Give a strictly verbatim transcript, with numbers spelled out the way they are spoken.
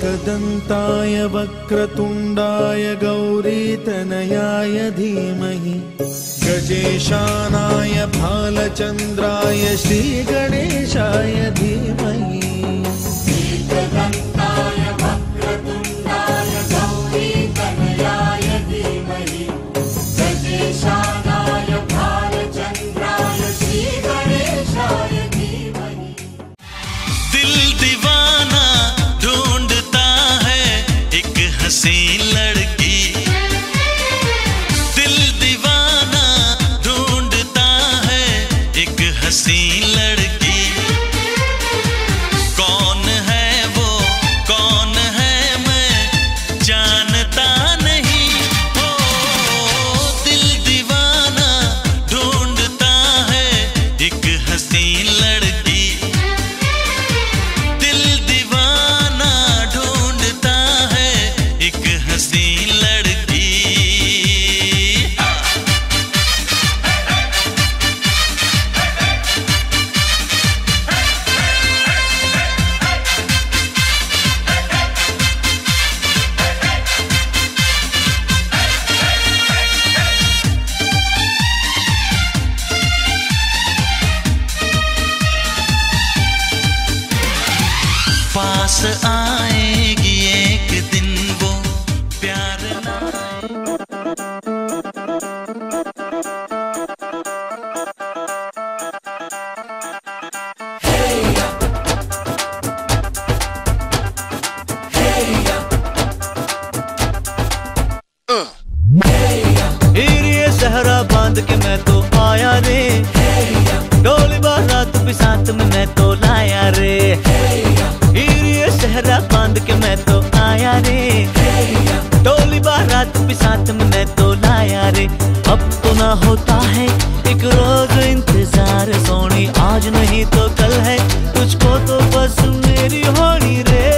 एकदन्ताय वक्रतुण्डाय गौरीतनयाय धीमहि गजेशानाय भालचन्द्राय श्रीगणेशाय धीमहि। एकदन्ताय वक्रतुण्डाय गौरीतनयाय धीमहि गजेशानाय भालचन्द्राय श्रीगणेशाय धीमहि। दिल दीवाना ढूंढता है एक हसीन लड़की, दिल दीवाना ढूंढता है एक हसीन लड़की। कौन है वो कौन है मैं जानता नहीं हो, दिल दीवाना ढूंढता है एक हसीन लड़की, दिल दीवाना ढूंढता है एक हसीन लड़की। पास आएगी एक दिन वो प्यार ना हीरे सहरा बांध के मैं तो आया रे, डोली बारात भी साथ में मैं तो लाया रे। हीरे सहरा बांध के मैं तो आया रे, डोली बारात भी साथ में मैं तो लाया रे। अब तो ना होता है एक रोज इंतजार सोनी, आज नहीं तो कल है तुझको तो बस मेरी होनी रे।